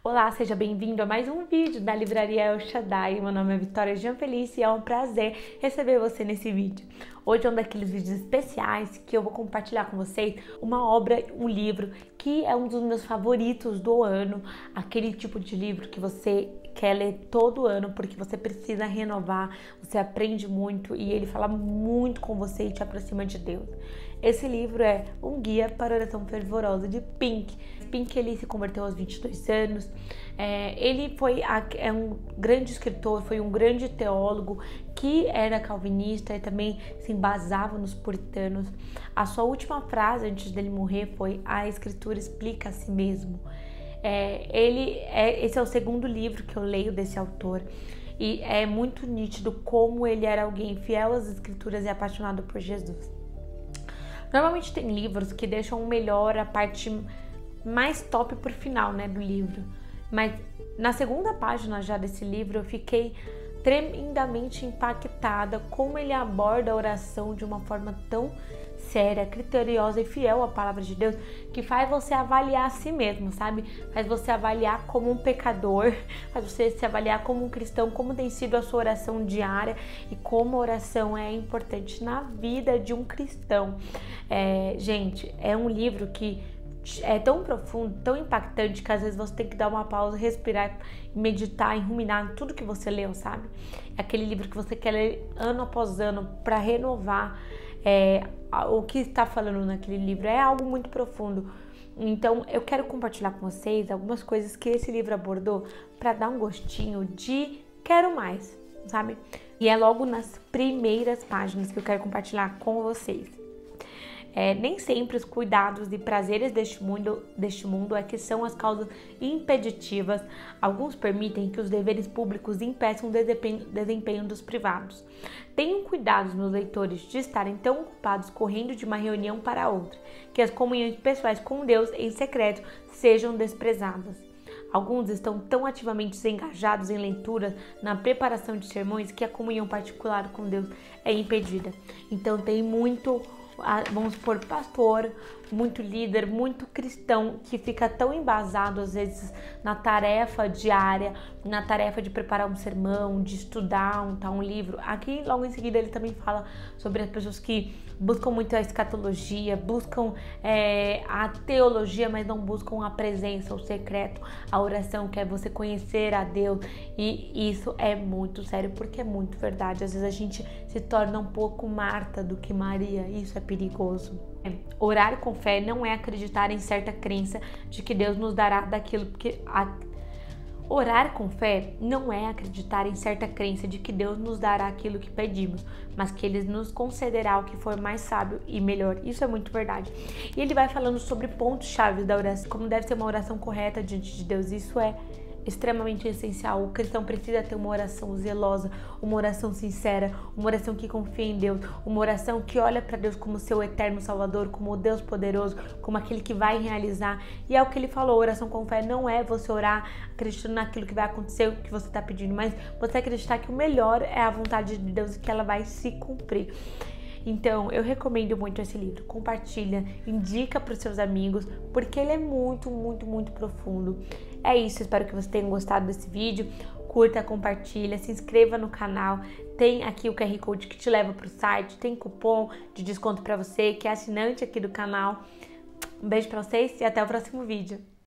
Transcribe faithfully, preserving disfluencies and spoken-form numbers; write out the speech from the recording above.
Olá, seja bem-vindo a mais um vídeo da Livraria El Shaddai. Meu nome é Vitória Gianfelice e é um prazer receber você nesse vídeo. Hoje é um daqueles vídeos especiais que eu vou compartilhar com vocês uma obra, um livro que é um dos meus favoritos do ano, aquele tipo de livro que você quer ler todo ano porque você precisa renovar, você aprende muito e ele fala muito com você e te aproxima de Deus. Esse livro é Um Guia para a Oração Fervorosa de Pink. Pink, ele se converteu aos vinte e dois anos, é, ele foi é um grande escritor, foi um grande teólogo que era calvinista e também se embasava nos puritanos. A sua última frase antes dele morrer foi: a escritura explica a si mesmo. É, ele é, esse é o segundo livro que eu leio desse autor e é muito nítido como ele era alguém fiel às escrituras e apaixonado por Jesus. Normalmente tem livros que deixam melhor a parte mais top por final, né, do livro. Mas na segunda página já desse livro eu fiquei tremendamente impactada como ele aborda a oração de uma forma tão séria, criteriosa e fiel à palavra de Deus, que faz você avaliar a si mesmo, sabe? Faz você avaliar como um pecador, faz você se avaliar como um cristão, como tem sido a sua oração diária e como a oração é importante na vida de um cristão. É, gente, é um livro que é tão profundo, tão impactante, que às vezes você tem que dar uma pausa, respirar, meditar e ruminar tudo que você leu, sabe? É aquele livro que você quer ler ano após ano para renovar é, o que está falando naquele livro. É algo muito profundo. Então eu quero compartilhar com vocês algumas coisas que esse livro abordou para dar um gostinho de quero mais, sabe? E é logo nas primeiras páginas que eu quero compartilhar com vocês. É, nem sempre os cuidados e prazeres deste mundo, deste mundo é que são as causas impeditivas. Alguns permitem que os deveres públicos impeçam o desempenho, desempenho dos privados. Tenham cuidado, meus leitores, de estarem tão ocupados correndo de uma reunião para outra, que as comunhões pessoais com Deus em secreto sejam desprezadas. Alguns estão tão ativamente engajados em leituras, na preparação de sermões, que a comunhão particular com Deus é impedida. Então tem muito... vamos supor, pastor, muito líder, muito cristão que fica tão embasado às vezes na tarefa diária, na tarefa de preparar um sermão, de estudar um tal um livro. Aqui logo em seguida ele também fala sobre as pessoas que buscam muito a escatologia, buscam é, a teologia, mas não buscam a presença, o secreto, a oração, que é você conhecer a Deus. E isso é muito sério, porque é muito verdade. Às vezes a gente se torna um pouco Marta do que Maria, isso é perigoso. Orar com fé não é acreditar em certa crença de que Deus nos dará daquilo, porque a... orar com fé não é acreditar em certa crença de que Deus nos dará aquilo que pedimos, mas que Ele nos concederá o que for mais sábio e melhor. Isso é muito verdade. E ele vai falando sobre pontos-chave da oração, como deve ser uma oração correta diante de Deus. Isso é extremamente essencial. O cristão precisa ter uma oração zelosa, uma oração sincera, uma oração que confia em Deus, uma oração que olha para Deus como seu eterno Salvador, como o Deus poderoso, como aquele que vai realizar. E é o que ele falou, oração com fé não é você orar acreditando naquilo que vai acontecer, o que você está pedindo, mas você acreditar que o melhor é a vontade de Deus e que ela vai se cumprir. Então, eu recomendo muito esse livro. Compartilha, indica para os seus amigos, porque ele é muito, muito, muito profundo. É isso, espero que você tenha gostado desse vídeo. Curta, compartilha, se inscreva no canal. Tem aqui o Q R Code que te leva para o site. Tem cupom de desconto para você que é assinante aqui do canal. Um beijo para vocês e até o próximo vídeo.